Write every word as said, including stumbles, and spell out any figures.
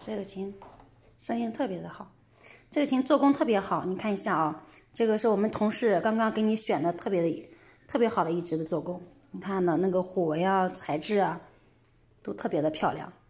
这个琴声音特别的好，这个琴做工特别好，你看一下啊，这个是我们同事刚刚给你选的特别的特别好的一支的做工，你看呢那个虎纹啊材质啊都特别的漂亮。